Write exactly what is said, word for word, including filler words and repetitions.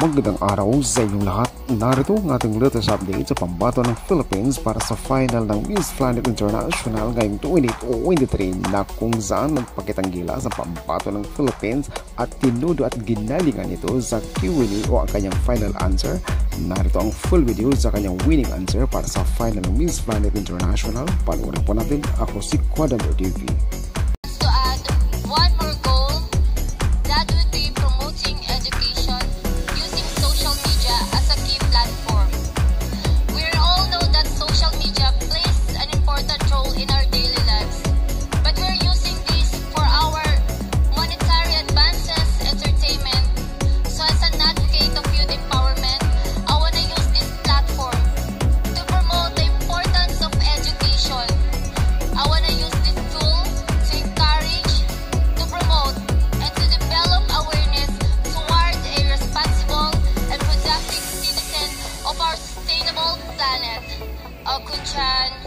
Magandang araw sa inyong lahat. Narito ang ating latest update sa pambato ng Philippines para sa final ng Miss Planet International ngayong twenty twenty-three na kung saan nagpakitang gilas ang pambato ng Philippines at tinudo at ginalingan ito sa Q and A o ang kanyang final answer. Narito ang full video sa kanyang winning answer para sa final ng Miss Planet International. Panoorin po natin. Ako si Quadrant T V. To add one more goal, that would be promoting education using social media as a key platform. We all know that social media plays an important role in our daily lives, but we're using this for our monetary advances, entertainment. So as an advocate of youth empowerment, I want to use this platform to promote the importance of education. I want to use this tool to encourage, to promote, and to develop awareness toward a responsible and productive citizen of our sustainable planet. Okuchan.